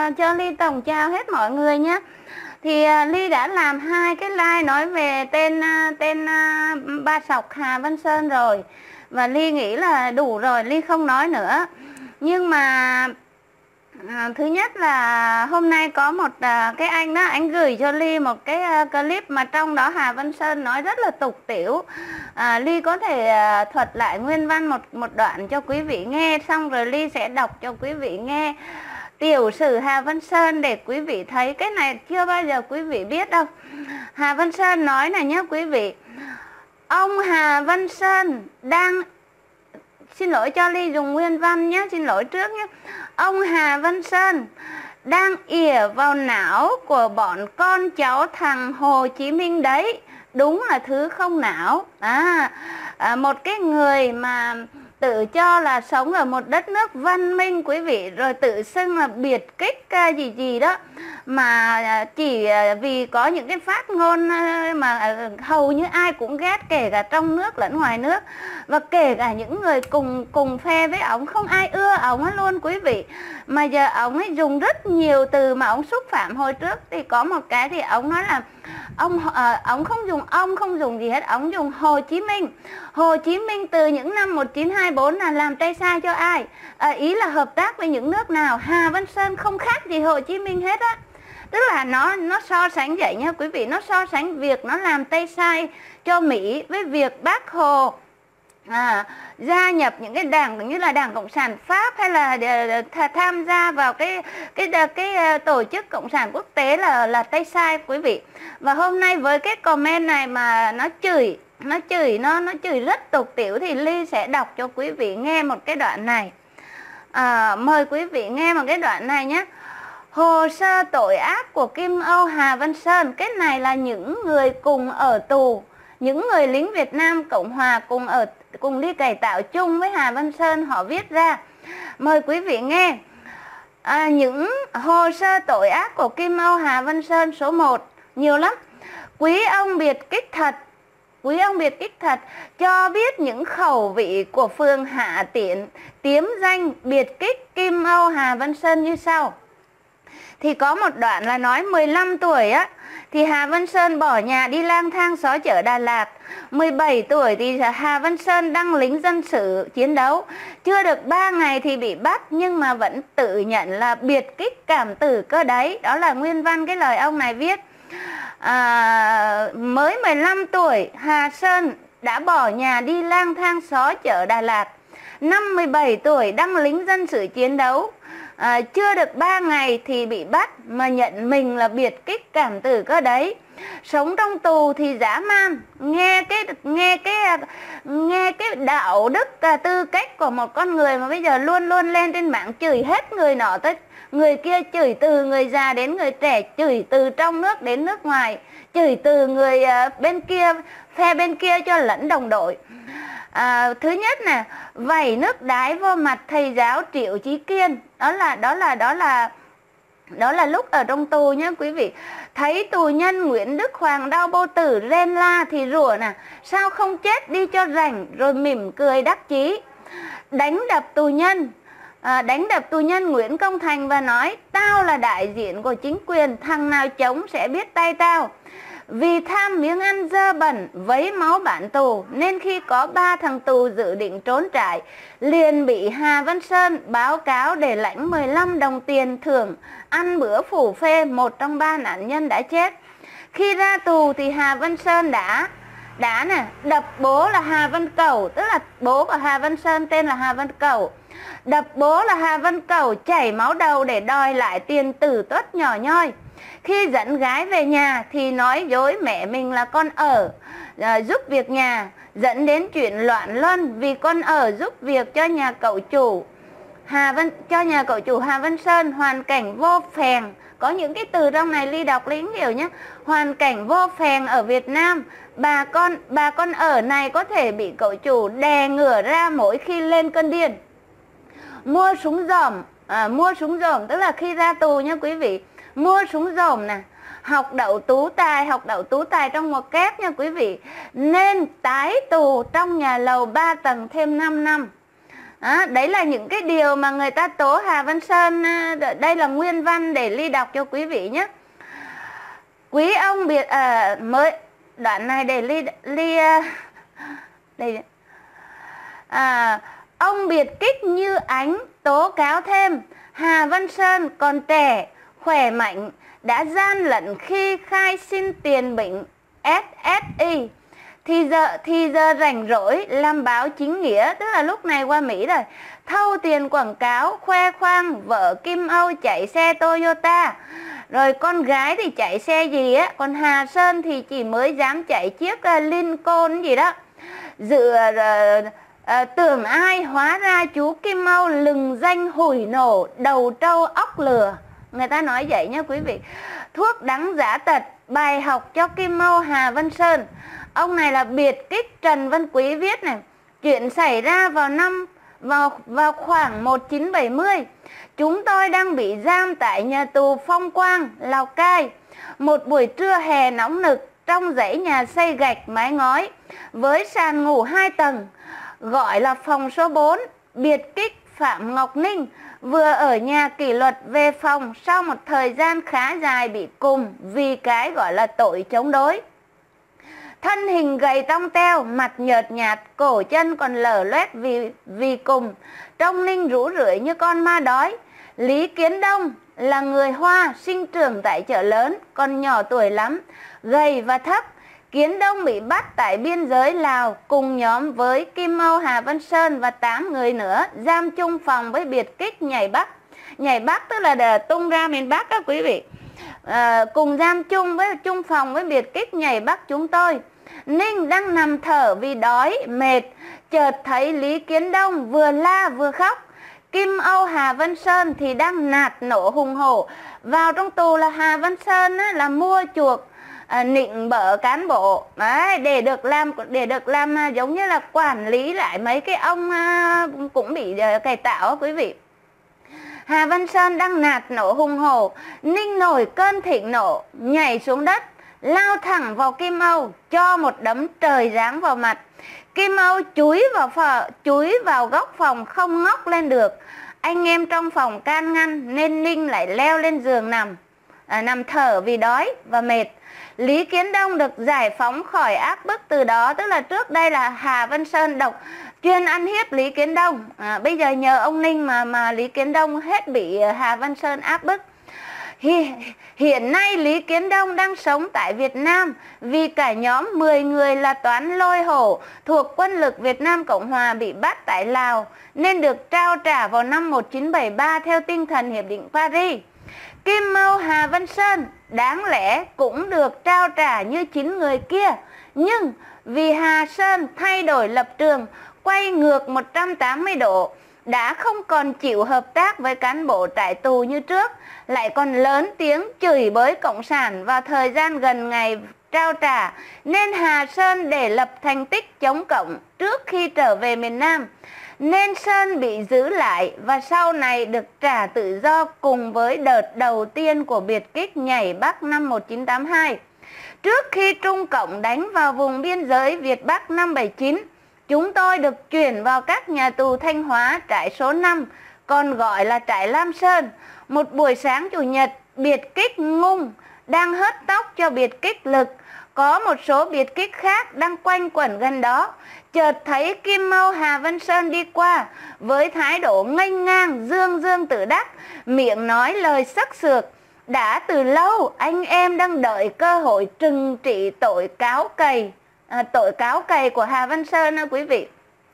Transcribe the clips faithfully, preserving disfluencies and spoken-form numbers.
chào cho Ly tổng chào hết mọi người nhé. Thì uh, Ly đã làm hai cái live nói về tên uh, tên uh, Ba Sọc Hà Văn Sơn rồi, và Ly nghĩ là đủ rồi, Ly không nói nữa. Nhưng mà À, thứ nhất là hôm nay có một à, cái anh đó, anh gửi cho Ly một cái à, clip mà trong đó Hà Văn Sơn nói rất là tục tĩu. à, Ly có thể à, thuật lại nguyên văn một một đoạn cho quý vị nghe, xong rồi Ly sẽ đọc cho quý vị nghe tiểu sử Hà Văn Sơn để quý vị thấy. Cái này chưa bao giờ quý vị biết đâu. Hà Văn Sơn nói này nhé quý vị. Ông Hà Văn Sơn đang, xin lỗi cho Ly dùng nguyên văn nhé, xin lỗi trước nhé. Ông Hà Văn Sơn đang ỉa vào não của bọn con cháu thằng Hồ Chí Minh đấy. Đúng là thứ không não. à, à, Một cái người mà tự cho là sống ở một đất nước văn minh quý vị, rồi tự xưng là biệt kích gì gì đó, mà chỉ vì có những cái phát ngôn mà hầu như ai cũng ghét, kể cả trong nước lẫn ngoài nước, và kể cả những người cùng cùng phe với ổng, không ai ưa ổng luôn quý vị. Mà giờ ổng ấy dùng rất nhiều từ mà ổng xúc phạm. Hồi trước thì có một cái thì ổng nói là ông à, ổng không dùng ông không dùng gì hết, ổng dùng Hồ Chí Minh. Hồ Chí Minh từ những năm một nghìn chín trăm hai mươi tư là làm tay sai cho ai? À, ý là hợp tác với những nước nào? Hà Văn Sơn không khác gì Hồ Chí Minh hết á. Tức là nó nó so sánh vậy nha quý vị, nó so sánh việc nó làm tay sai cho Mỹ với việc Bác Hồ à, gia nhập những cái đảng như là Đảng Cộng sản Pháp, hay là th tham gia vào cái cái cái, cái tổ chức Cộng sản quốc tế là là tay sai quý vị. Và hôm nay với cái comment này mà nó chửi nó chửi nó nó chửi rất tục tĩu, thì Ly sẽ đọc cho quý vị nghe một cái đoạn này. à, Mời quý vị nghe một cái đoạn này nhé. Hồ sơ tội ác của Kim Âu Hà Văn Sơn. Cái này là những người cùng ở tù, những người lính Việt Nam Cộng Hòa cùng ở cùng đi cải tạo chung với Hà Văn Sơn họ viết ra. Mời quý vị nghe. à, Những hồ sơ tội ác của Kim Âu Hà Văn Sơn. Số một, nhiều lắm. Quý ông biệt kích thật Quý ông biệt kích thật cho biết những khẩu vị của phường Hạ Tiễn tiếm danh biệt kích Kim Âu Hà Văn Sơn như sau. Thì có một đoạn là nói mười lăm tuổi á thì Hà Văn Sơn bỏ nhà đi lang thang xó chợ Đà Lạt. Mười bảy tuổi thì Hà Văn Sơn đăng lính dân sự chiến đấu. Chưa được ba ngày thì bị bắt, nhưng mà vẫn tự nhận là biệt kích cảm tử cơ đấy. Đó là nguyên văn cái lời ông này viết. à, Mới mười lăm tuổi Hà Sơn đã bỏ nhà đi lang thang xó chợ Đà Lạt. Năm mười bảy tuổi đăng lính dân sự chiến đấu. À, chưa được ba ngày thì bị bắt, mà nhận mình là biệt kích cảm tử cơ đấy. Sống trong tù thì dã man. Nghe cái nghe cái nghe cái đạo đức tư cách của một con người mà bây giờ luôn luôn lên trên mạng chửi hết người nọ tới người kia, chửi từ người già đến người trẻ, chửi từ trong nước đến nước ngoài, chửi từ người bên kia, phe bên kia cho lẫn đồng đội. À, thứ nhất nè, vẩy nước đái vô mặt thầy giáo Triệu Chí Kiên. Đó là đó là đó là đó là lúc ở trong tù nhé quý vị. Thấy tù nhân Nguyễn Đức Hoàng đau bô tử rên la thì rủa nè, sao không chết đi cho rảnh, rồi mỉm cười đắc chí. Đánh đập tù nhân à, đánh đập tù nhân Nguyễn Công Thành và nói tao là đại diện của chính quyền, thằng nào chống sẽ biết tay tao. Vì tham miếng ăn dơ bẩn vấy máu bản tù, nên khi có ba thằng tù dự định trốn trại, liền bị Hà Văn Sơn báo cáo để lãnh mười lăm đồng tiền thưởng ăn bữa phủ phê. Một trong ba nạn nhân đã chết. Khi ra tù thì Hà Văn Sơn đã đã nè đập bố là Hà Văn Cầu, tức là bố của Hà Văn Sơn tên là Hà Văn Cầu. Đập bố là Hà Văn Cầu chảy máu đầu để đòi lại tiền tử tuất nhỏ nhoi. Khi dẫn gái về nhà thì nói dối mẹ mình là con ở à, giúp việc nhà, dẫn đến chuyện loạn luân vì con ở giúp việc cho nhà cậu chủ Hà Văn cho nhà cậu chủ Hà Văn Sơn. Hoàn cảnh vô phèn, có những cái từ trong này Ly đọc lính hiểu nhé. Hoàn cảnh vô phèn ở Việt Nam, bà con bà con ở này có thể bị cậu chủ đè ngửa ra mỗi khi lên cơn điên. Mua súng dòm à, mua súng dòm tức là khi ra tù nha quý vị, mua súng dòm nè, học đậu tú tài, học đậu tú tài trong một kép nha quý vị, nên tái tù trong nhà lầu ba tầng thêm năm năm. À, đấy là những cái điều mà người ta tố Hà Văn Sơn. Đây là nguyên văn để Ly đọc cho quý vị nhé. Quý ông biệt à, mới đoạn này để Ly Ly đây à, ông biệt kích như ánh tố cáo thêm Hà Văn Sơn còn trẻ khỏe mạnh đã gian lận khi khai xin tiền bệnh ét ét i thì giờ thì giờ rảnh rỗi làm báo chính nghĩa, tức là lúc này qua Mỹ rồi, thâu tiền quảng cáo khoe khoang vợ Kim Âu chạy xe Toyota, rồi con gái thì chạy xe gì á, còn Hà Sơn thì chỉ mới dám chạy chiếc uh, Lincoln gì đó. Dự uh, uh, tưởng ai, hóa ra chú Kim Âu lừng danh hủi nổ đầu trâu óc lừa. Người ta nói vậy nha quý vị. Thuốc đắng giả tật, bài học cho Kim Âu Hà Văn Sơn. Ông này là biệt kích Trần Văn Quý viết này. Chuyện xảy ra vào năm vào vào khoảng một nghìn chín trăm bảy mươi. Chúng tôi đang bị giam tại nhà tù Phong Quang, Lào Cai. Một buổi trưa hè nóng nực trong dãy nhà xây gạch mái ngói với sàn ngủ hai tầng, gọi là phòng số bốn, biệt kích Phạm Ngọc Ninh vừa ở nhà kỷ luật về phòng sau một thời gian khá dài bị cùng vì cái gọi là tội chống đối. Thân hình gầy tông teo, mặt nhợt nhạt, cổ chân còn lở loét vì vì cùng, trông Ninh rũ rượi như con ma đói. Lý Kiến Đông là người Hoa, sinh trưởng tại chợ lớn, còn nhỏ tuổi lắm, gầy và thấp. Kiến Đông bị bắt tại biên giới Lào cùng nhóm với Kim Âu Hà Văn Sơn và tám người nữa, giam chung phòng với biệt kích nhảy Bắc. Nhảy Bắc tức là để tung ra miền Bắc đó quý vị. À, cùng giam chung với chung phòng với biệt kích nhảy Bắc chúng tôi. Ninh đang nằm thở vì đói, mệt, chợt thấy Lý Kiến Đông vừa la vừa khóc. Kim Âu Hà Văn Sơn thì đang nạt nổ hùng hổ. Vào trong tù là Hà Văn Sơn á, là mua chuộc, à, nịnh bợ cán bộ đấy, để được làm để được làm à, giống như là quản lý lại mấy cái ông à, cũng bị à, cải tạo á, quý vị. Hà Văn Sơn đang nạt nổ hùng hổ. Ninh nổi cơn thịnh nộ, nhảy xuống đất, lao thẳng vào Kim Âu, cho một đấm trời giáng vào mặt. Kim Âu chúi vào phở, chúi vào góc phòng không ngóc lên được. Anh em trong phòng can ngăn nên Ninh lại leo lên giường nằm, à, nằm thở vì đói và mệt. Lý Kiến Đông được giải phóng khỏi áp bức từ đó, tức là trước đây là Hà Văn Sơn độc chuyên ăn hiếp Lý Kiến Đông. À, bây giờ nhờ ông Ninh mà mà Lý Kiến Đông hết bị Hà Văn Sơn áp bức. Hiện nay Lý Kiến Đông đang sống tại Việt Nam vì cả nhóm mười người là toán lôi hổ thuộc quân lực Việt Nam Cộng Hòa bị bắt tại Lào nên được trao trả vào năm một nghìn chín trăm bảy mươi ba theo tinh thần Hiệp định Paris. Kim Âu Hà Văn Sơn đáng lẽ cũng được trao trả như chín người kia, nhưng vì Hà Sơn thay đổi lập trường, quay ngược một trăm tám mươi độ, đã không còn chịu hợp tác với cán bộ trại tù như trước, lại còn lớn tiếng chửi bới Cộng sản vào thời gian gần ngày trao trả, nên Hà Sơn để lập thành tích chống Cộng trước khi trở về miền Nam, nên Sơn bị giữ lại và sau này được trả tự do cùng với đợt đầu tiên của biệt kích nhảy Bắc năm một nghìn chín trăm tám mươi hai. Trước khi Trung Cộng đánh vào vùng biên giới Việt Bắc năm bảy mươi chín, chúng tôi được chuyển vào các nhà tù Thanh Hóa trại số năm, còn gọi là trại Lam Sơn. Một buổi sáng Chủ nhật, biệt kích Ngung đang hớt tóc cho biệt kích Lực. Có một số biệt kích khác đang quanh quẩn gần đó. Chợt thấy Kim Âu Hà Văn Sơn đi qua với thái độ nghênh ngang, dương dương tự đắc, miệng nói lời sắc sược. Đã từ lâu anh em đang đợi cơ hội trừng trị tội cáo cày, à, tội cáo cày của Hà Văn Sơn đó quý vị.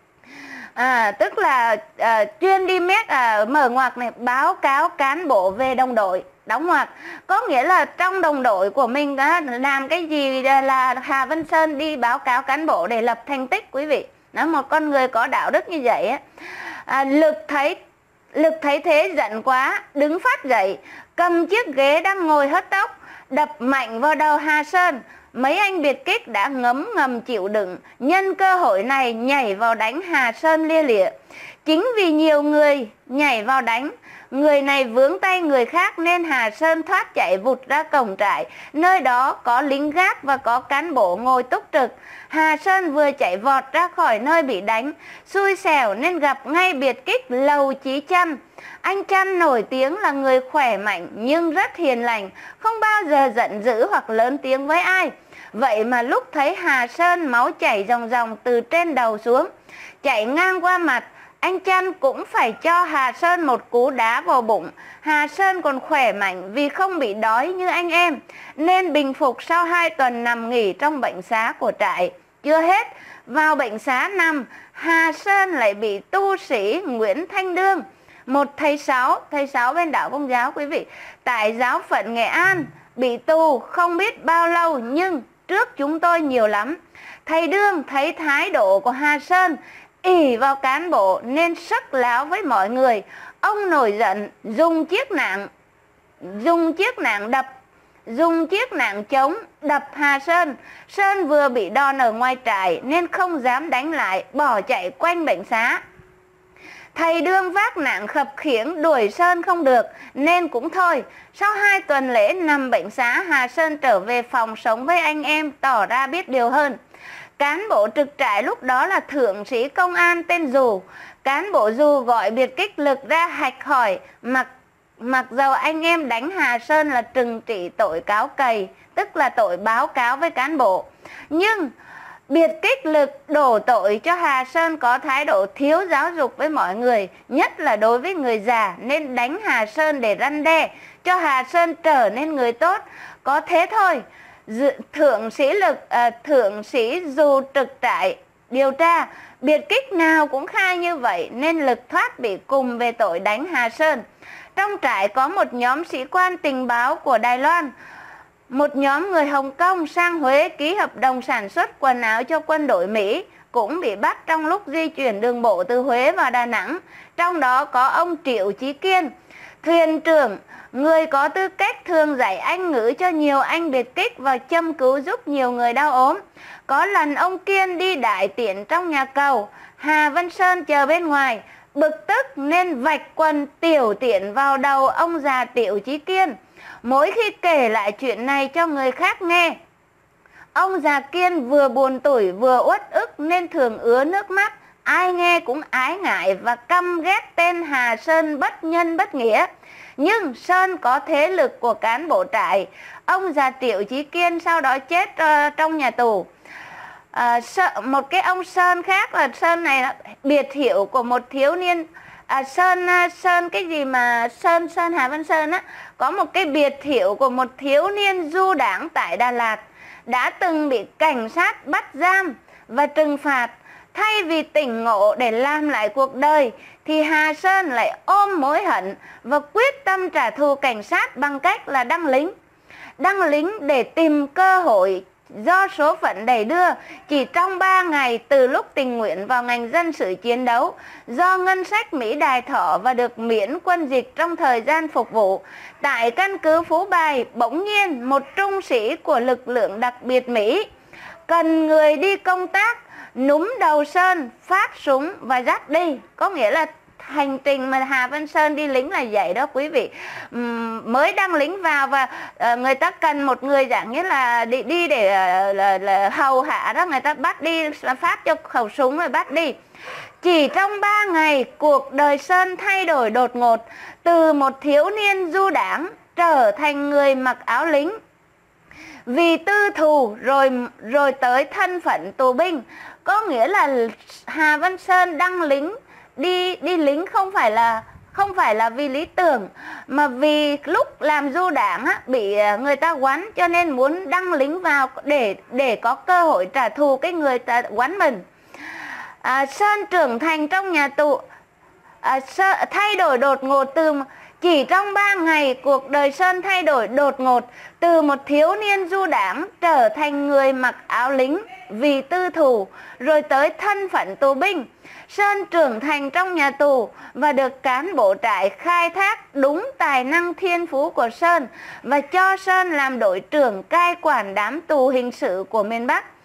À, tức là à, chuyên đi mét à, mở ngoặc này, báo cáo cán bộ về đồng đội, đóng ngoặc. Có nghĩa là trong đồng đội của mình á, làm cái gì là Hà Văn Sơn đi báo cáo cán bộ để lập thành tích quý vị. Đó, một con người có đạo đức như vậy á. À, Lực thấy Lực thấy thế giận quá, đứng phát dậy, cầm chiếc ghế đang ngồi hớt tóc, đập mạnh vào đầu Hà Sơn. Mấy anh biệt kích đã ngấm ngầm chịu đựng, nhân cơ hội này nhảy vào đánh Hà Sơn lia lịa. Chính vì nhiều người nhảy vào đánh, người này vướng tay người khác nên Hà Sơn thoát chạy vụt ra cổng trại. Nơi đó có lính gác và có cán bộ ngồi túc trực. Hà Sơn vừa chạy vọt ra khỏi nơi bị đánh, xui xẻo nên gặp ngay biệt kích Lầu Chí Chăn. Anh Chăn nổi tiếng là người khỏe mạnh nhưng rất hiền lành, không bao giờ giận dữ hoặc lớn tiếng với ai. Vậy mà lúc thấy Hà Sơn máu chảy ròng ròng từ trên đầu xuống, chạy ngang qua mặt, anh Chăn cũng phải cho Hà Sơn một cú đá vào bụng. Hà Sơn còn khỏe mạnh vì không bị đói như anh em, nên bình phục sau hai tuần nằm nghỉ trong bệnh xá của trại. Chưa hết, vào bệnh xá nằm, Hà Sơn lại bị tu sĩ Nguyễn Thanh Đương, một thầy sáu, thầy sáu bên đạo Công giáo quý vị, tại giáo phận Nghệ An, bị tù không biết bao lâu nhưng trước chúng tôi nhiều lắm. Thầy Đương thấy thái độ của Hà Sơn ỷ vào cán bộ nên sắc láo với mọi người. Ông nổi giận dùng chiếc nạng dùng chiếc nạng đập dùng chiếc nạng chống đập Hà Sơn. Sơn vừa bị đòn ở ngoài trại nên không dám đánh lại, bỏ chạy quanh bệnh xá. Thầy Đương vác nạng khập khiễng đuổi Sơn không được nên cũng thôi. Sau hai tuần lễ nằm bệnh xá, Hà Sơn trở về phòng sống với anh em, tỏ ra biết điều hơn. Cán bộ trực trại lúc đó là thượng sĩ công an tên Dù. Cán bộ Dù gọi biệt kích Lực ra hạch hỏi, mặc mặc dầu anh em đánh Hà Sơn là trừng trị tội cáo cày, tức là tội báo cáo với cán bộ, nhưng biệt kích Lực đổ tội cho Hà Sơn có thái độ thiếu giáo dục với mọi người, nhất là đối với người già, nên đánh Hà Sơn để răn đe, cho Hà Sơn trở nên người tốt. Có thế thôi, thượng sĩ Lực à, thượng sĩ Dù trực trại điều tra, biệt kích nào cũng khai như vậy nên Lực thoát bị cùng về tội đánh Hà Sơn. Trong trại có một nhóm sĩ quan tình báo của Đài Loan, một nhóm người Hồng Kông sang Huế ký hợp đồng sản xuất quần áo cho quân đội Mỹ, cũng bị bắt trong lúc di chuyển đường bộ từ Huế vào Đà Nẵng. Trong đó có ông Triệu Chí Kiên, thuyền trưởng, người có tư cách thường dạy Anh ngữ cho nhiều anh biệt kích và châm cứu giúp nhiều người đau ốm. Có lần ông Kiên đi đại tiện trong nhà cầu, Hà Văn Sơn chờ bên ngoài, bực tức nên vạch quần tiểu tiện vào đầu ông già Triệu Chí Kiên. Mỗi khi kể lại chuyện này cho người khác nghe, ông già Kiên vừa buồn tủi vừa uất ức nên thường ứa nước mắt. Ai nghe cũng ái ngại và căm ghét tên Hà Sơn bất nhân bất nghĩa. Nhưng Sơn có thế lực của cán bộ trại. Ông già Triệu Chí Kiên sau đó chết uh, trong nhà tù. À, một cái ông Sơn khác là Sơn này là biệt hiệu của một thiếu niên. À, Sơn Sơn cái gì mà Sơn Sơn Hà Văn Sơn á, có một cái biệt hiệu của một thiếu niên du đảng tại Đà Lạt, đã từng bị cảnh sát bắt giam và trừng phạt. Thay vì tỉnh ngộ để làm lại cuộc đời thì Hà Sơn lại ôm mối hận và quyết tâm trả thù cảnh sát bằng cách là đăng lính. Đăng lính để tìm cơ hội. Do số phận đẩy đưa, chỉ trong ba ngày từ lúc tình nguyện vào ngành dân sự chiến đấu, do ngân sách Mỹ đài thọ và được miễn quân dịch trong thời gian phục vụ, tại căn cứ Phú Bài, bỗng nhiên một trung sĩ của lực lượng đặc biệt Mỹ cần người đi công tác, núm đầu Sơn, phát súng và dắt đi. Có nghĩa là hành trình mà Hà Văn Sơn đi lính là vậy đó quý vị. Uhm, mới đăng lính vào và uh, người ta cần một người dạng như là đi, đi để uh, là, là hầu hạ đó, người ta bắt đi, phát cho khẩu súng rồi bắt đi. Chỉ trong ba ngày, cuộc đời Sơn thay đổi đột ngột, từ một thiếu niên du đảng trở thành người mặc áo lính. Vì tư thù rồi rồi tới thân phận tù binh. Có nghĩa là Hà Văn Sơn đăng lính đi đi lính không phải là không phải là vì lý tưởng, mà vì lúc làm du đảng á, bị người ta quánh cho nên muốn đăng lính vào để để có cơ hội trả thù cái người ta quánh mình. À, Sơn trưởng thành trong nhà tù, à, Sơn, thay đổi đột ngột từ chỉ trong ba ngày, cuộc đời Sơn thay đổi đột ngột từ một thiếu niên du đảng trở thành người mặc áo lính vì tư thù, rồi tới thân phận tù binh. Sơn trưởng thành trong nhà tù và được cán bộ trại khai thác đúng tài năng thiên phú của Sơn và cho Sơn làm đội trưởng cai quản đám tù hình sự của miền Bắc.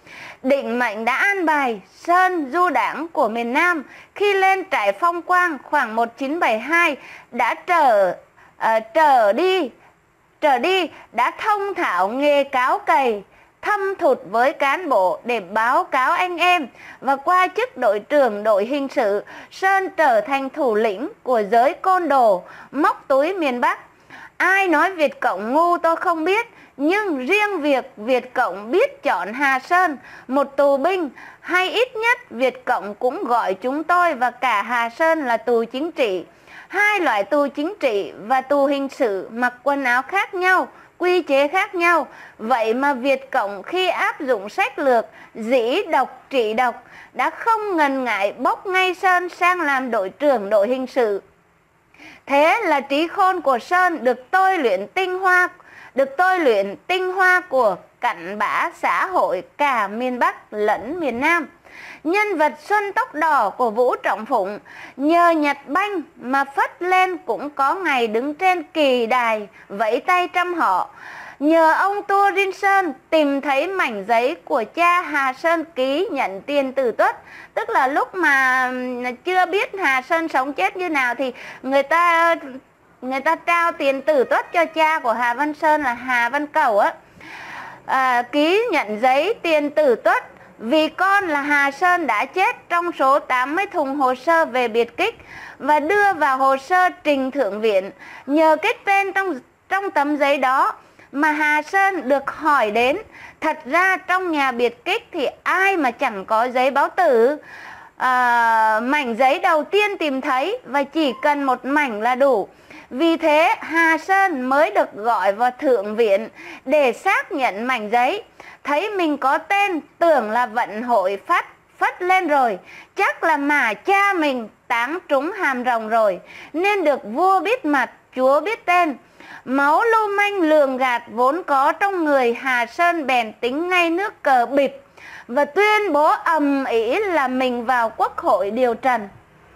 Định mệnh đã an bài Sơn du đảng của miền Nam khi lên trại Phong Quang khoảng một nghìn chín trăm bảy mươi hai đã trở uh, trở đi trở đi đã thông thạo nghề cáo cày, thâm thụt với cán bộ để báo cáo anh em, và qua chức đội trưởng đội hình sự, Sơn trở thành thủ lĩnh của giới côn đồ móc túi miền Bắc. Ai nói Việt Cộng ngu tôi không biết, nhưng riêng việc Việt Cộng biết chọn Hà Sơn, một tù binh, hay ít nhất Việt Cộng cũng gọi chúng tôi và cả Hà Sơn là tù chính trị. Hai loại tù chính trị và tù hình sự mặc quần áo khác nhau, quy chế khác nhau. Vậy mà Việt Cộng khi áp dụng sách lược dĩ độc trị độc đã không ngần ngại bốc ngay Sơn sang làm đội trưởng đội hình sự. Thế là trí khôn của Sơn được tôi luyện tinh hoa, được tôi luyện tinh hoa của cặn bã xã hội cả miền Bắc lẫn miền Nam. Nhân vật Xuân Tóc Đỏ của Vũ Trọng Phụng nhờ nhặt banh mà phất lên cũng có ngày đứng trên kỳ đài vẫy tay trăm họ. Nhờ ông Tua Rin Sơn tìm thấy mảnh giấy của cha Hà Sơn ký nhận tiền tử tuất. Tức là lúc mà chưa biết Hà Sơn sống chết như nào thì người ta người ta trao tiền tử tuất cho cha của Hà Văn Sơn là Hà Văn Cầu á, à, ký nhận giấy tiền tử tuất vì con là Hà Sơn đã chết trong số tám mươi thùng hồ sơ về biệt kích và đưa vào hồ sơ trình thượng viện. Nhờ cái tên trong trong tấm giấy đó mà Hà Sơn được hỏi đến. Thật ra trong nhà biệt kích thì ai mà chẳng có giấy báo tử. à, Mảnh giấy đầu tiên tìm thấy và chỉ cần một mảnh là đủ. Vì thế Hà Sơn mới được gọi vào thượng viện để xác nhận mảnh giấy. Thấy mình có tên, tưởng là vận hội phát phất lên rồi, chắc là mà cha mình táng trúng hàm rồng rồi, nên được vua biết mặt, chúa biết tên. Máu lưu manh lường gạt vốn có trong người, Hà Sơn bèn tính ngay nước cờ bịp và tuyên bố ầm ĩ là mình vào quốc hội điều trần.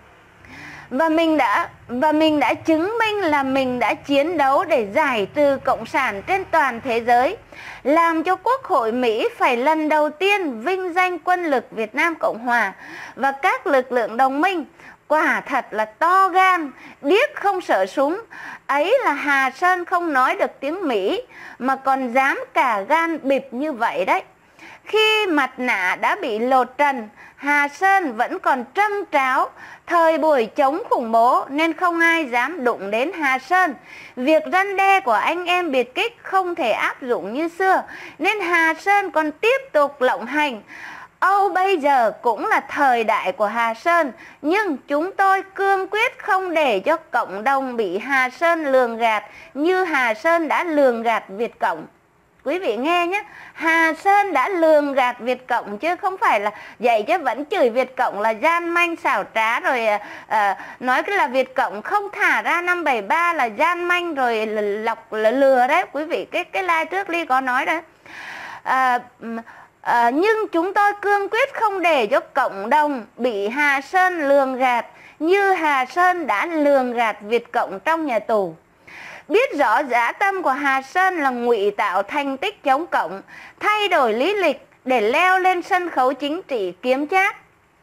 Và mình đã và mình đã chứng minh là mình đã chiến đấu để giải trừ cộng sản trên toàn thế giới, làm cho Quốc hội Mỹ phải lần đầu tiên vinh danh quân lực Việt Nam Cộng Hòa và các lực lượng đồng minh. Quả thật là to gan, điếc không sợ súng. Ấy là Hà Sơn không nói được tiếng Mỹ mà còn dám cả gan bịp như vậy đấy. Khi mặt nạ đã bị lột trần, Hà Sơn vẫn còn trâng tráo. Thời buổi chống khủng bố nên không ai dám đụng đến Hà Sơn. Việc răn đe của anh em biệt kích không thể áp dụng như xưa, nên Hà Sơn còn tiếp tục lộng hành. Âu bây giờ cũng là thời đại của Hà Sơn, nhưng chúng tôi cương quyết không để cho cộng đồng bị Hà Sơn lường gạt như Hà Sơn đã lường gạt Việt Cộng. Quý vị nghe nhé, Hà Sơn đã lường gạt Việt Cộng chứ không phải là vậy, chứ vẫn chửi Việt Cộng là gian manh xảo trá, rồi à, nói cái là Việt Cộng không thả ra năm bảy ba là gian manh rồi lọc là lừa đấy. Quý vị, cái cái like trước Ly có nói đấy. À, à, nhưng chúng tôi cương quyết không để cho cộng đồng bị Hà Sơn lường gạt như Hà Sơn đã lường gạt Việt Cộng trong nhà tù. Biết rõ dã tâm của Hà Sơn là ngụy tạo thành tích chống cộng, thay đổi lý lịch để leo lên sân khấu chính trị kiếm chác.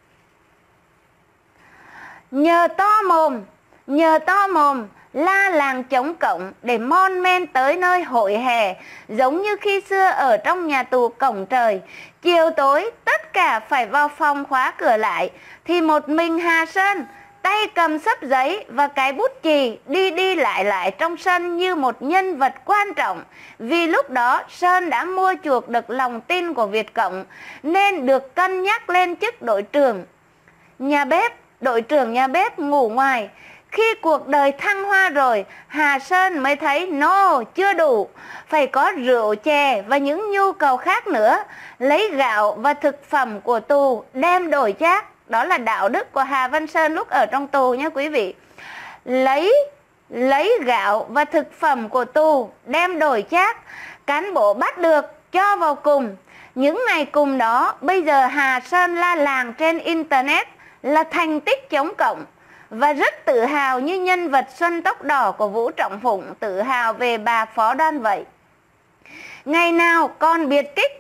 Nhờ to mồm, nhờ to mồm la làng chống cộng để mon men tới nơi hội hè, giống như khi xưa ở trong nhà tù Cổng Trời. Chiều tối tất cả phải vào phòng khóa cửa lại, thì một mình Hà Sơn tay cầm xấp giấy và cái bút chì đi đi lại lại trong sân như một nhân vật quan trọng. Vì lúc đó Sơn đã mua chuộc được lòng tin của Việt Cộng nên được cân nhắc lên chức đội trưởng nhà bếp, đội trưởng nhà bếp ngủ ngoài. Khi cuộc đời thăng hoa rồi, Hà Sơn mới thấy no, chưa đủ, phải có rượu chè và những nhu cầu khác nữa. Lấy gạo và thực phẩm của tù đem đổi chác. Đó là đạo đức của Hà Văn Sơn lúc ở trong tù nhé quý vị. Lấy lấy gạo và thực phẩm của tù đem đổi chác. Cán bộ bắt được cho vào cùng. Những ngày cùng đó, bây giờ Hà Sơn la làng trên Internet là thành tích chống cộng, và rất tự hào như nhân vật Xuân Tóc Đỏ của Vũ Trọng Phụng tự hào về bà Phó Đoan vậy. Ngày nào con biệt kích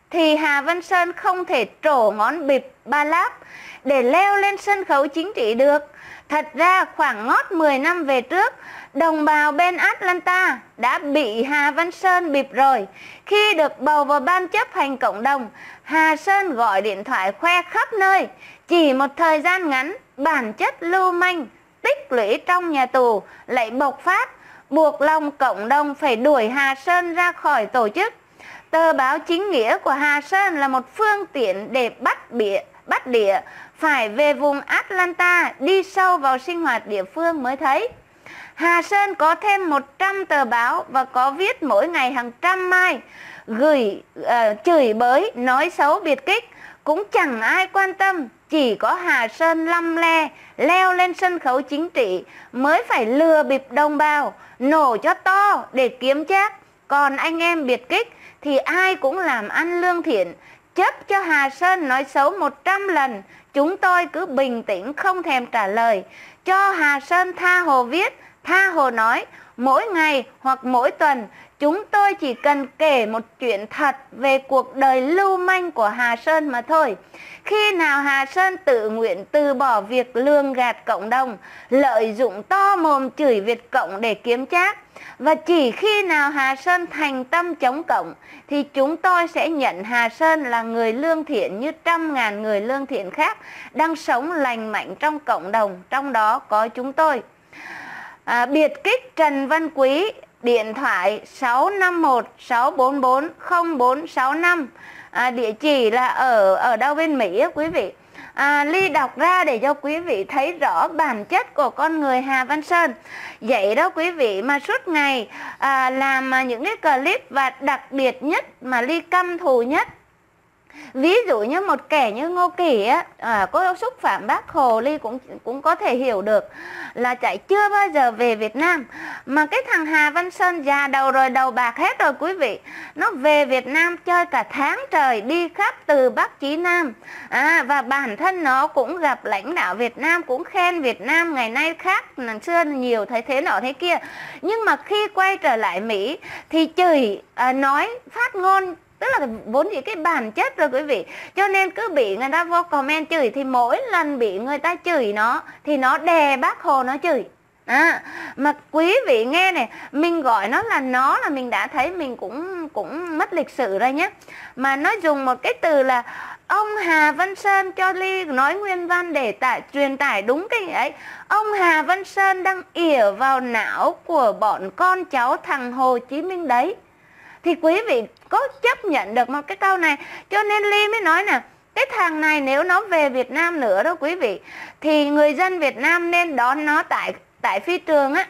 thì Hà Văn Sơn không thể trổ ngón bịp ba láp để leo lên sân khấu chính trị được. Thật ra khoảng ngót mười năm về trước, đồng bào bên Atlanta đã bị Hà Văn Sơn bịp rồi. Khi được bầu vào ban chấp hành cộng đồng, Hà Sơn gọi điện thoại khoe khắp nơi. Chỉ một thời gian ngắn, bản chất lưu manh, tích lũy trong nhà tù lại bộc phát, buộc lòng cộng đồng phải đuổi Hà Sơn ra khỏi tổ chức. Tờ báo Chính Nghĩa của Hà Sơn là một phương tiện để bắt bịa, bắt đĩa, phải về vùng Atlanta đi sâu vào sinh hoạt địa phương mới thấy. Hà Sơn có thêm một trăm tờ báo và có viết mỗi ngày hàng trăm mai, gửi uh, chửi bới, nói xấu biệt kích. Cũng chẳng ai quan tâm, chỉ có Hà Sơn lăm le, leo lên sân khấu chính trị mới phải lừa bịp đồng bào, nổ cho to để kiếm chác. Còn anh em biệt kích thì ai cũng làm ăn lương thiện, chấp cho Hà Sơn nói xấu một trăm lần, chúng tôi cứ bình tĩnh không thèm trả lời, cho Hà Sơn tha hồ viết, tha hồ nói. Mỗi ngày hoặc mỗi tuần, chúng tôi chỉ cần kể một chuyện thật về cuộc đời lưu manh của Hà Sơn mà thôi. Khi nào Hà Sơn tự nguyện từ bỏ việc lường gạt cộng đồng, lợi dụng to mồm chửi Việt Cộng để kiếm chác, và chỉ khi nào Hà Sơn thành tâm chống cộng, thì chúng tôi sẽ nhận Hà Sơn là người lương thiện như trăm ngàn người lương thiện khác đang sống lành mạnh trong cộng đồng, trong đó có chúng tôi. À, biệt kích Trần Văn Quý, điện thoại sáu năm một sáu bốn bốn không bốn sáu năm, à, địa chỉ là ở ở đâu bên Mỹ á quý vị. À, Ly đọc ra để cho quý vị thấy rõ bản chất của con người Hà Văn Sơn. Vậy đó quý vị, mà suốt ngày à, làm những cái clip, và đặc biệt nhất mà Ly căm thù nhất, ví dụ như một kẻ như Ngô Kỳ á, à, có xúc phạm Bác Hồ, Ly cũng cũng có thể hiểu được là chạy chưa bao giờ về Việt Nam. Mà cái thằng Hà Văn Sơn già đầu rồi, đầu bạc hết rồi quý vị, nó về Việt Nam chơi cả tháng trời, đi khắp từ Bắc chí Nam, à, và bản thân nó cũng gặp lãnh đạo Việt Nam, cũng khen Việt Nam ngày nay khác lần xưa nhiều, thấy thế nọ thế kia. Nhưng mà khi quay trở lại Mỹ thì chửi, à, nói, phát ngôn, tức là vốn dĩ cái bản chất rồi quý vị. Cho nên cứ bị người ta vô comment chửi, thì mỗi lần bị người ta chửi nó thì nó đè Bác Hồ nó chửi. À, mà quý vị nghe này, mình gọi nó là nó là mình đã thấy mình cũng cũng mất lịch sử rồi nhé. Mà nó dùng một cái từ là ông Hà Văn Sơn, cho Ly nói nguyên văn để tải, truyền tải đúng cái ấy. Ông Hà Văn Sơn đang ỉa vào não của bọn con cháu thằng Hồ Chí Minh đấy. Thì quý vị có chấp nhận được một cái câu này. Cho nên Ly mới nói nè, cái thằng này nếu nó về Việt Nam nữa đó quý vị, thì người dân Việt Nam nên đón nó tại tại phi trường á,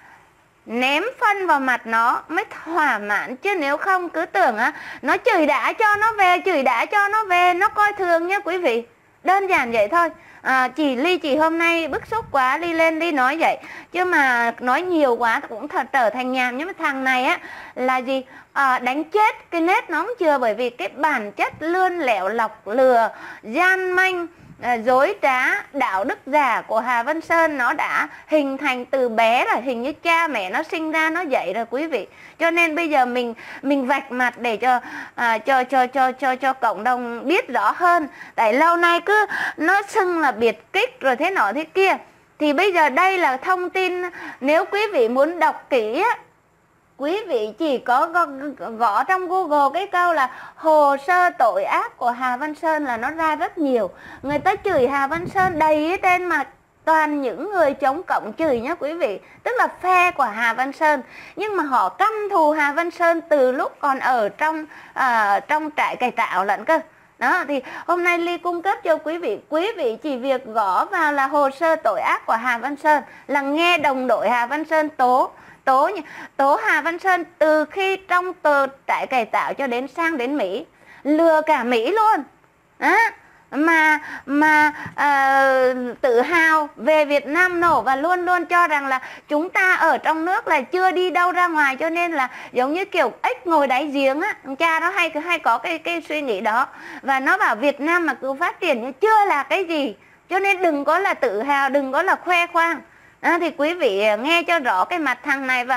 ném phân vào mặt nó mới thỏa mãn. Chứ nếu không cứ tưởng á, nó chửi đã cho nó về, chửi đã cho nó về, nó coi thường nhé quý vị. Đơn giản vậy thôi. À, chỉ Ly chỉ hôm nay bức xúc quá, Ly lên Ly nói vậy, chứ mà nói nhiều quá cũng thật trở thành nhàm. Nhưng mà thằng này á là gì, à, đánh chết cái nết nó cũng chưa. Bởi vì cái bản chất lươn lẹo, lọc lừa, gian manh, à, dối trá, đạo đức giả của Hà Văn Sơn nó đã hình thành từ bé rồi. Hình như cha mẹ nó sinh ra nó dạy rồi quý vị. Cho nên bây giờ mình mình vạch mặt để cho à, cho cho cho cho cho cộng đồng biết rõ hơn. Tại lâu nay cứ nó xưng là biệt kích rồi thế nọ thế kia. Thì bây giờ đây là thông tin, nếu quý vị muốn đọc kỹ á, quý vị chỉ có gõ, gõ trong Google cái câu là hồ sơ tội ác của Hà Văn Sơn là nó ra rất nhiều. Người ta chửi Hà Văn Sơn đầy trên mà toàn những người chống cộng chửi nhá quý vị, tức là phe của Hà Văn Sơn. Nhưng mà họ căm thù Hà Văn Sơn từ lúc còn ở trong uh, trong trại cải tạo lận cơ. Đó, thì hôm nay Ly cung cấp cho quý vị, quý vị chỉ việc gõ vào là hồ sơ tội ác của Hà Văn Sơn là nghe đồng đội Hà Văn Sơn tố Tố tố Hà Văn Sơn từ khi trong tờ trại cải tạo cho đến sang đến Mỹ, lừa cả Mỹ luôn. Đó. Mà mà uh, tự hào về Việt Nam nổ, và luôn luôn cho rằng là chúng ta ở trong nước là chưa đi đâu ra ngoài, cho nên là giống như kiểu ếch ngồi đáy giếng á. Cha nó hay hay có cái cái suy nghĩ đó, và nó bảo Việt Nam mà cứ phát triển nhưng chưa là cái gì, cho nên đừng có là tự hào, đừng có là khoe khoang. À, thì quý vị nghe cho rõ cái mặt thằng này, và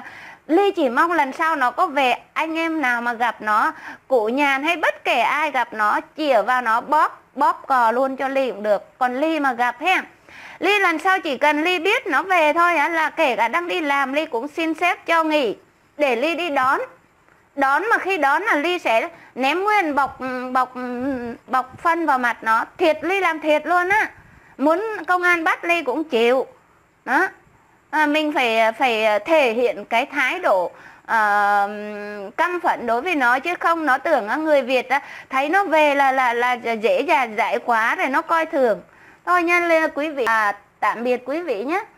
Ly chỉ mong lần sau nó có về, anh em nào mà gặp nó, cụ nhàn hay bất kể ai gặp nó, chĩa vào nó bóp, bóp cò luôn cho Ly cũng được. Còn Ly mà gặp he, Ly lần sau chỉ cần Ly biết nó về thôi á, là kể cả đang đi làm Ly cũng xin sếp cho nghỉ để Ly đi đón. Đón mà khi đón là Ly sẽ ném nguyên bọc bọc bọc phân vào mặt nó, thiệt, Ly làm thiệt luôn á. Muốn công an bắt Ly cũng chịu. Đó. À, mình phải phải thể hiện cái thái độ uh, căm phẫn đối với nó, chứ không nó tưởng uh, người Việt uh, thấy nó về là là là dễ dàng dãi quá rồi nó coi thường. Thôi nha quý vị, à, tạm biệt quý vị nhé.